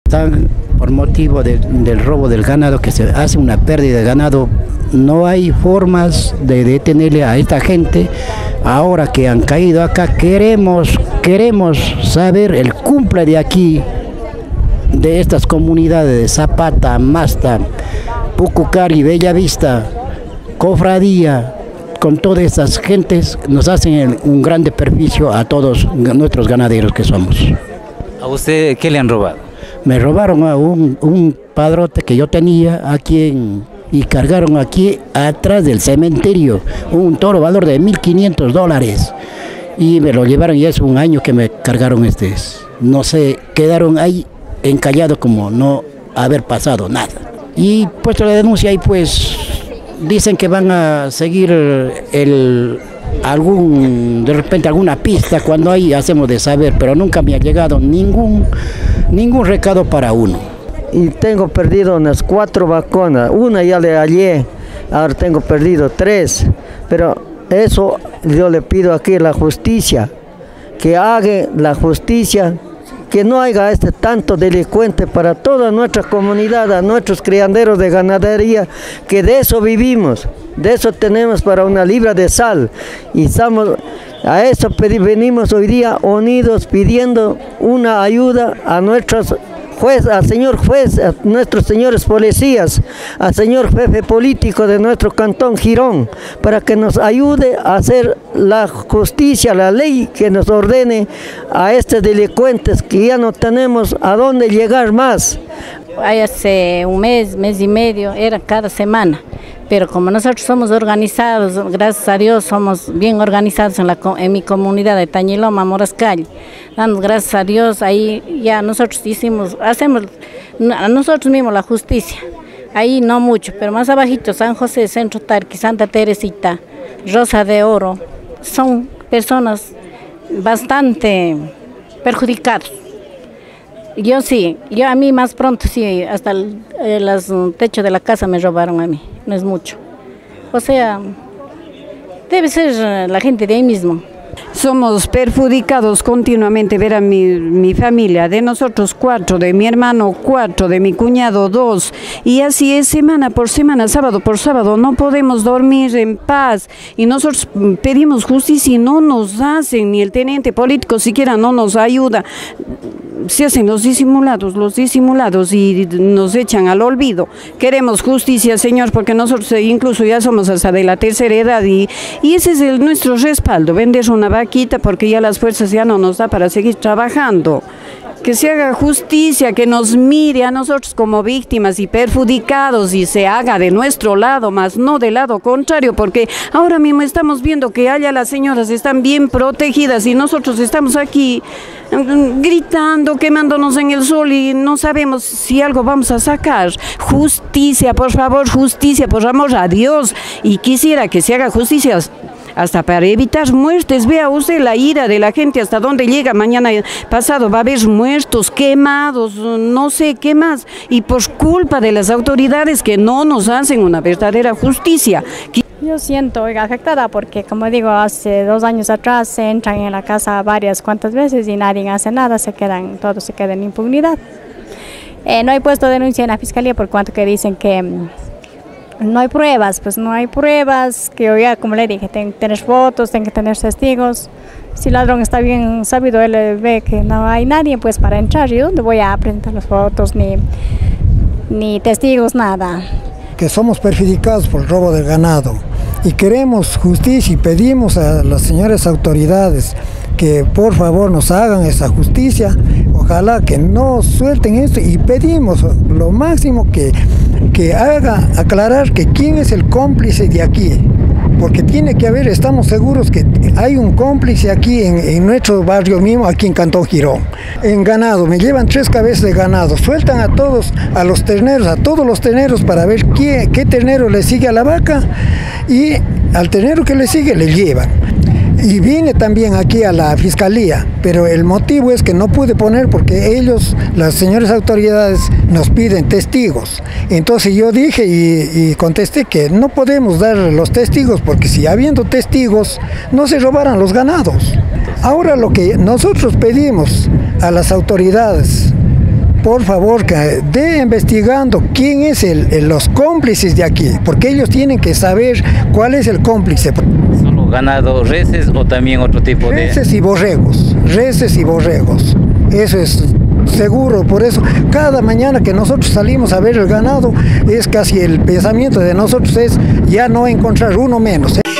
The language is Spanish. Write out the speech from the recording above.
están por motivo del robo del ganado, que se hace una pérdida de ganado. No hay formas de detenerle a esta gente. Ahora que han caído acá, queremos saber el cumple de aquí, de estas comunidades de Zapata, Masta, Pucucari, Bellavista, Cofradía. Con todas estas gentes nos hacen un gran perjuicio a todos nuestros ganaderos que somos. ¿A usted qué le han robado? Me robaron a un padrote que yo tenía aquí y cargaron aquí atrás del cementerio un toro valor de $1.500 y me lo llevaron, y es un año que me cargaron no sé, quedaron ahí encallados como no haber pasado nada. Y puesto la denuncia y pues dicen que van a seguir de repente alguna pista. Cuando hay hacemos de saber, pero nunca me ha llegado ningún recado para uno. Y tengo perdido unas 4 vacunas, una ya le hallé, ahora tengo perdido 3, pero eso yo le pido aquí a la justicia, que haga la justicia, que no haya tanto delincuente para toda nuestra comunidad, a nuestros criaderos de ganadería, que de eso vivimos, de eso tenemos para una libra de sal, y a eso venimos hoy día unidos pidiendo una ayuda a nuestros juez, al señor juez, a nuestros señores policías, al señor jefe político de nuestro cantón Girón, para que nos ayude a hacer la justicia, la ley que nos ordene a estos delincuentes que ya no tenemos a dónde llegar más. Hace un mes y medio, era cada semana. Pero como nosotros somos organizados, gracias a Dios somos bien organizados en mi comunidad de Tañiloma, Morascal. Damos gracias a Dios, ahí ya nosotros hacemos a nosotros mismos la justicia. Ahí no mucho, pero más abajito, San José, Centro Tarqui, Santa Teresita, Rosa de Oro, son personas bastante perjudicadas. Yo a mí más pronto sí, hasta el techo de la casa me robaron a mí, no es mucho. O sea, debe ser la gente de ahí mismo. Somos perjudicados continuamente, ver a mi familia, de nosotros 4, de mi hermano 4, de mi cuñado 2, y así es semana por semana, sábado por sábado, no podemos dormir en paz, y nosotros pedimos justicia y no nos hacen, ni el teniente político siquiera no nos ayuda. Se hacen los disimulados y nos echan al olvido. Queremos justicia, señor, porque nosotros incluso ya somos hasta de la tercera edad y ese es nuestro respaldo, vender una vaquita porque ya las fuerzas ya no nos da para seguir trabajando. Que se haga justicia, que nos mire a nosotros como víctimas y perjudicados y se haga de nuestro lado, más no del lado contrario, porque ahora mismo estamos viendo que allá las señoras están bien protegidas y nosotros estamos aquí gritando, quemándonos en el sol y no sabemos si algo vamos a sacar. Justicia, por favor, justicia, por amor a Dios, y quisiera que se haga justicia hasta para evitar muertes. Vea usted la ira de la gente hasta dónde llega. Mañana pasado va a haber muertos, quemados, no sé qué más, y por culpa de las autoridades que no nos hacen una verdadera justicia. Yo siento afectada porque, como digo, hace 2 años atrás se entran en la casa cuantas veces y nadie hace nada, todos se quedan en impunidad. No he puesto denuncia en la fiscalía por cuanto que dicen que no hay pruebas, pues no hay pruebas, que yo ya, como le dije, tengo que tener fotos, tengo que tener testigos. Si el ladrón está bien sabido, él ve que no hay nadie pues para entrar. ¿Y dónde voy a presentar las fotos, ni testigos, nada? Que somos perjudicados por el robo del ganado y queremos justicia y pedimos a las señoras autoridades que por favor nos hagan esa justicia, ojalá que no suelten esto, y pedimos lo máximo que haga aclarar que quién es el cómplice de aquí, porque tiene que haber, estamos seguros que hay un cómplice aquí en nuestro barrio mismo, aquí en Cantón Girón. En ganado, me llevan 3 cabezas de ganado, sueltan a todos, a los terneros, a todos los terneros para ver qué ternero le sigue a la vaca, y al ternero que le sigue le llevan. Y vine también aquí a la fiscalía, pero el motivo es que no pude poner porque ellos, las señoras autoridades, nos piden testigos. Entonces yo dije y contesté que no podemos dar los testigos porque si habiendo testigos no se robaran los ganados. Ahora lo que nosotros pedimos a las autoridades por favor, que esté investigando quién es los cómplices de aquí, porque ellos tienen que saber cuál es el cómplice. ¿Solo ganado reses o también otro tipo de...? Reses y borregos, eso es seguro. Por eso cada mañana que nosotros salimos a ver el ganado, es casi el pensamiento de nosotros es ya no encontrar uno menos.